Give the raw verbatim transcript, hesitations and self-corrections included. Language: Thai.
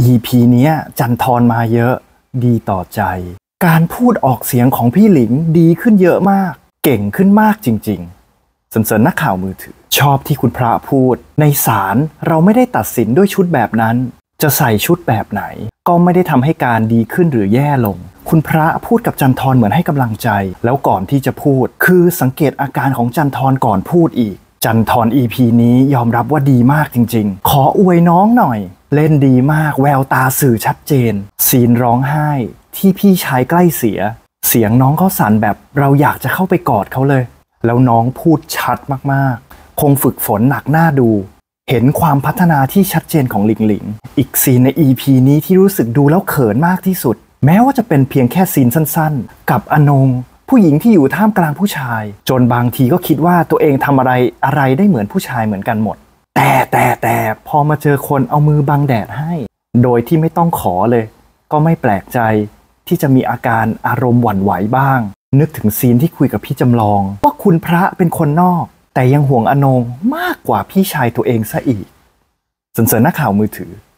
อี พี เนี้ยจันทรมาเยอะดีต่อใจการพูดออกเสียงของพี่หลิงดีขึ้นเยอะมากเก่งขึ้นมากจริงๆสรรเสริญนักข่าวมือถือชอบที่คุณพระพูดในศาลเราไม่ได้ตัดสินด้วยชุดแบบนั้นจะใส่ชุดแบบไหนก็ไม่ได้ทำให้การดีขึ้นหรือแย่ลงคุณพระพูดกับจันทรเหมือนให้กำลังใจแล้วก่อนที่จะพูดคือสังเกตอาการของจันทรก่อนพูดอีกจันทร อี พี นี้ยอมรับว่าดีมากจริงๆขออวยน้องหน่อยเล่นดีมากแววตาสื่อชัดเจนซีนร้องไห้ที่พี่ชายใกล้เสียเสียงน้องเขาสั่นแบบเราอยากจะเข้าไปกอดเขาเลยแล้วน้องพูดชัดมากๆคงฝึกฝนหนักหน้าดูเห็นความพัฒนาที่ชัดเจนของหลิงหลิงอีกซีนใน อี พี นี้ที่รู้สึกดูแล้วเขินมากที่สุดแม้ว่าจะเป็นเพียงแค่ซีนสั้นๆกับอนงผู้หญิงที่อยู่ท่ามกลางผู้ชายจนบางทีก็คิดว่าตัวเองทำอะไรอะไรได้เหมือนผู้ชายเหมือนกันหมดแต่แต่แต่พอมาเจอคนเอามือบังแดดให้โดยที่ไม่ต้องขอเลยก็ไม่แปลกใจที่จะมีอาการอารมณ์หวั่นไหวบ้างนึกถึงซีนที่คุยกับพี่จำลองว่าคุณพระเป็นคนนอกแต่ยังห่วงอนงมากกว่าพี่ชายตัวเองซะอีกสรรเสริญนักข่าวมือถือ